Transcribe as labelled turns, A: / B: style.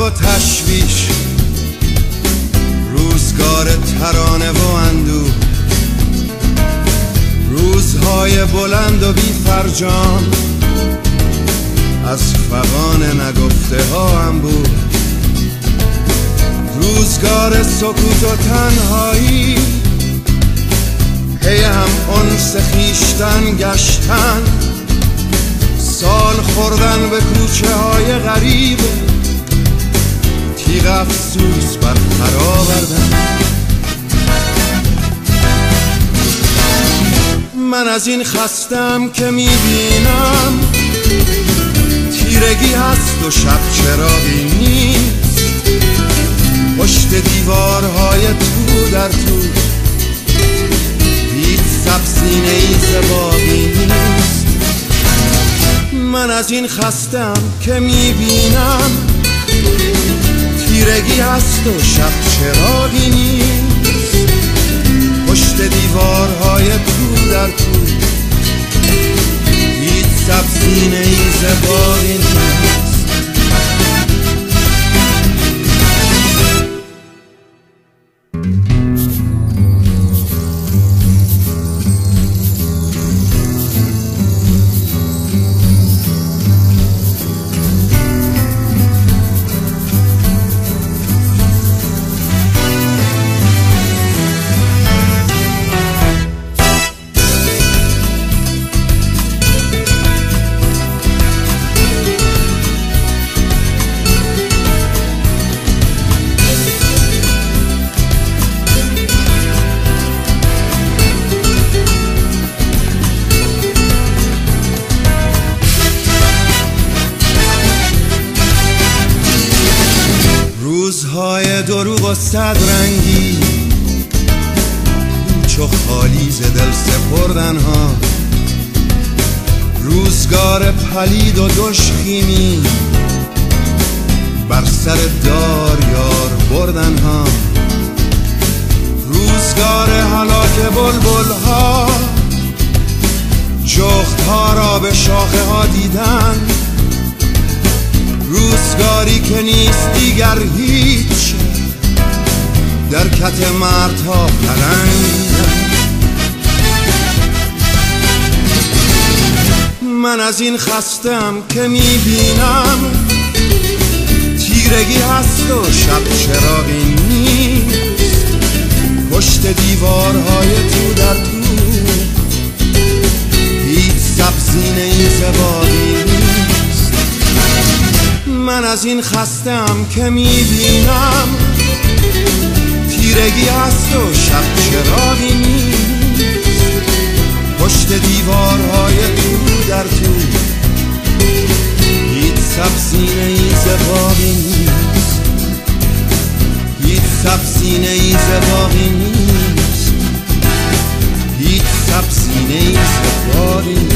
A: و تشویش، روزگار ترانه و اندوه، روزهای بلند و بی فرجام، از فغان نگفته ها انبوه، روزگار سکوت و تنهایی، پی هم انس خویشتن گشتن، سال خوردن به کوچه های غریب، تیغ افسوس بر پر آوردن. من از این خستم که میبینم تیرگی هست و شب چراغی نیست، پشت دیوارهای تو در تو هیچ سبزینه‌ای زباقی نیست. من از این خستم که میبینم تیرگی هست و شب چراغی نیست، پشت دیوارهای تو در تو هیچ سبزینه‌ای زباقی نیست. روزهای دروغ و صد رنگی، پوچ و خالی ز دل سپردن ها، روزگار پلید و دشخیمی، بر سر دار یار بردن ها، روزگار هلاک بلبل ها، جغد ها را به شاخه ها دیدن، روزگاری که نیست دیگر هیچ، در کت مردها پلنگ. من از این خستم که میبینم تیرگی هست و شب چراغی نیست، پشت دیوارهای تو در تو هیچ سبزینه‌ای زباقی نیست. من از این خستم که میبینم تیرگی هست و شب چراغی نیست، پشت دیوارهای تو در تو هیچ سبزینه‌ای زباقی نیست، هیچ سبزینه‌ای زباقی نیست، هیچ سبزینه‌ای زباقی نیست.